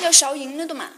要烧硬了的嘛。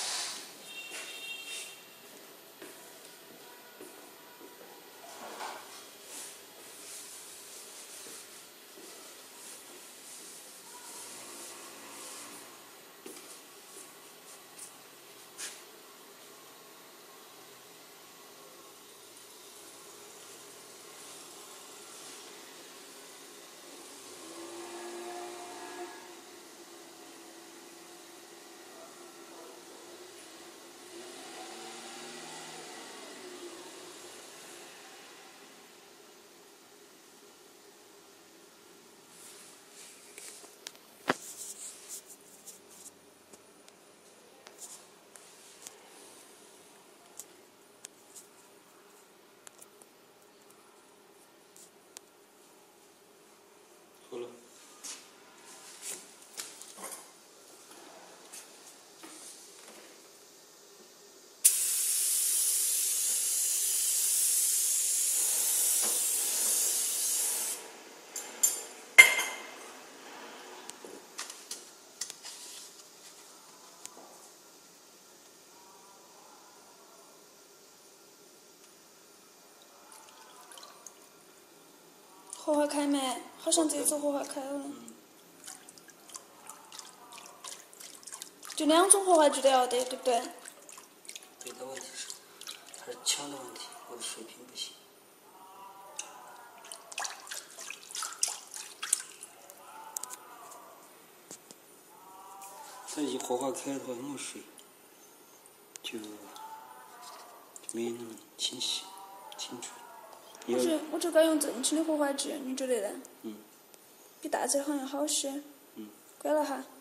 好了。 火还开没？好像这次火还开了。就2种火还记得要得，对不对？ 对的问题是，还是枪的问题，我的水平不行。但一火花开的话，没水，就没那么清晰、清楚。 我就该用正清的火花计，你觉得呢？ 嗯。 比大只好像好些。 嗯。 关了哈。